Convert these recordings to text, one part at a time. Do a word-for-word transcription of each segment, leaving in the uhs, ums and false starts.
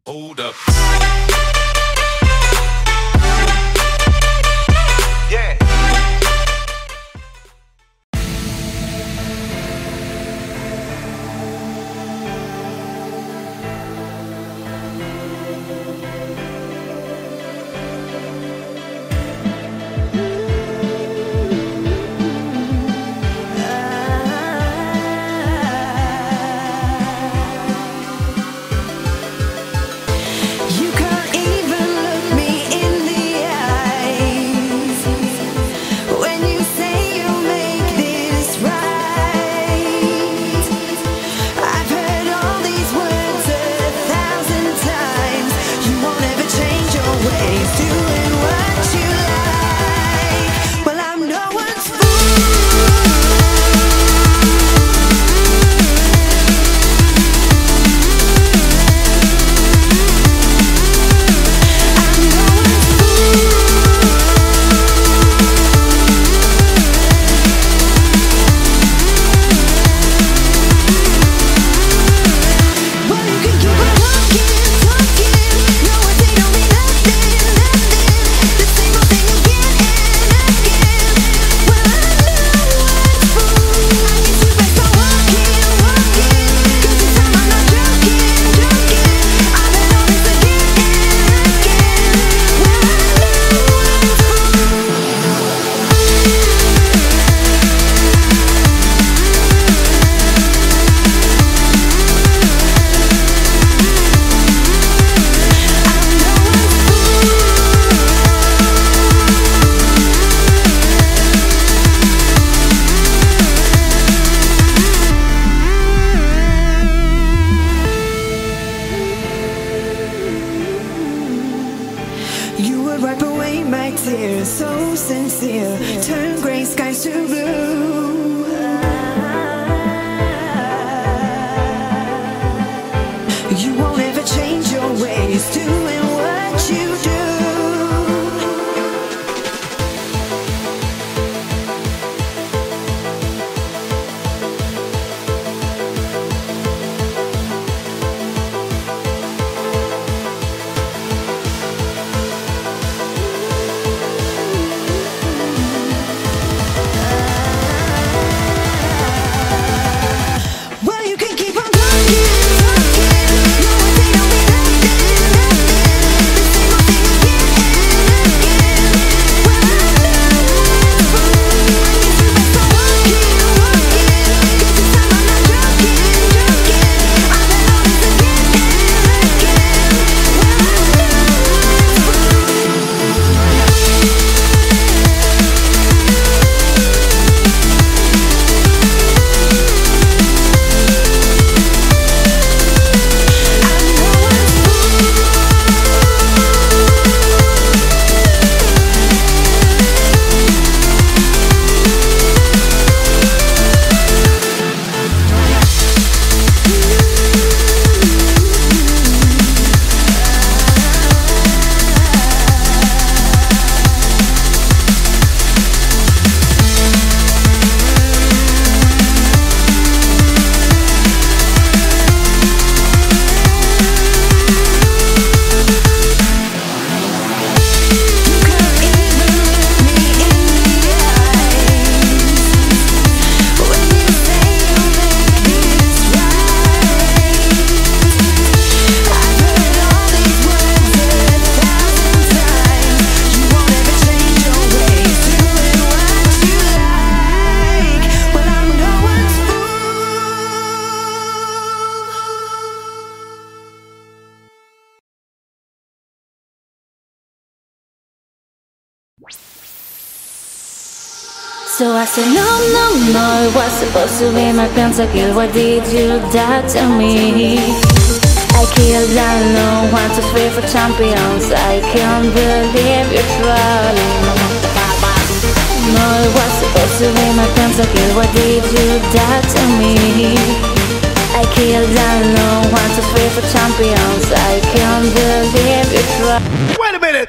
Hold up. Yeah. You can't even look me in the eyes when you say you'll make this right. I've heard all these words a thousand times. You won't ever change your ways, doing what you like. Well, I'm no one's You would wipe away my tears, so sincere. Turn gray skies to blue. You won't ever change your ways, doing what you do. Well, you can keep on talking, talking. No one say don't be nothing, nothing. The same old thing again and again. Well, I know it's wrong. I guess you best start walking, walking. 'Cause this time I'm not joking, joking. I've been all this again and again. Well, I know it's So I said no, no, no, it was supposed to be my pentakill. Why did you die to me? I killed alone, one, two, three for champions. I can't believe you're trolling. No, it was supposed to be my pentakill. Why did you die to me? I killed alone, one, two, three for champions. I can't believe you're trolling. Wait a minute.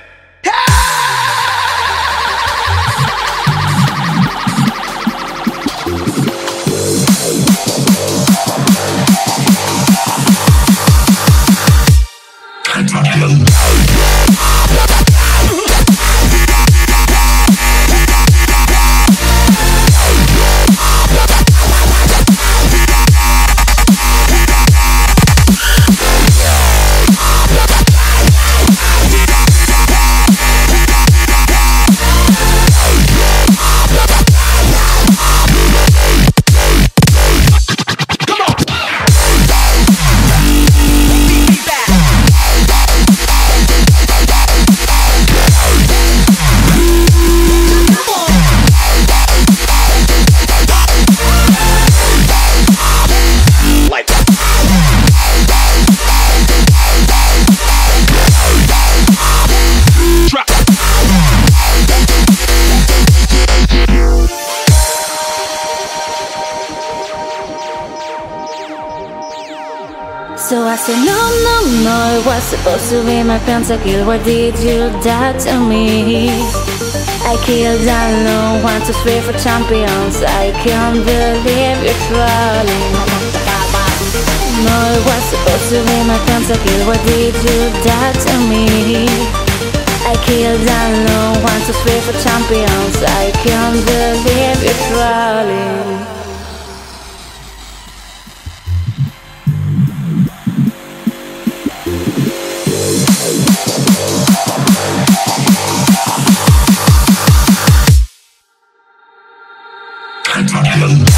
So I said no, no, no, it was supposed to be my pentakill. Why did you die to me? I killed alone, one, two, three for champions. I can't believe you're trolling. No, it was supposed to be my pentakill. Why did you die to me? I killed alone, one, two, three for champions. I can't believe you're trolling. Pentakill.